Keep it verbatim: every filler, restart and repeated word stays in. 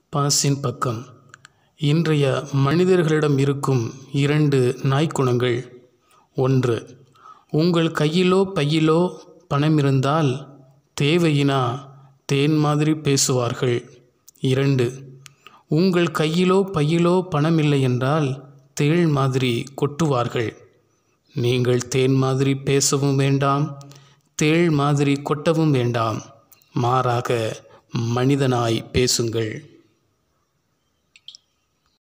பாசின் பக்கம். இன்றைய மனிதர்களிடம் இருக்கும் இரண்டு நாய்க்குணங்கள். ஒன்று, உங்கள் கையிலோ பையிலோ பணம் இருந்தால் தேவையினா தேன் மாதிரி பேசுவார்கள். இரண்டு, உங்கள் கையிலோ பையிலோ பணம் இல்லை என்றால் தேள் மாதிரி கொட்டுவார்கள். நீங்கள் தேன் மாதிரி பேசவும் வேண்டாம், தேள் மாதிரி கொட்டவும் வேண்டாம். மாறாக மனிதனாய் பேசுங்கள்.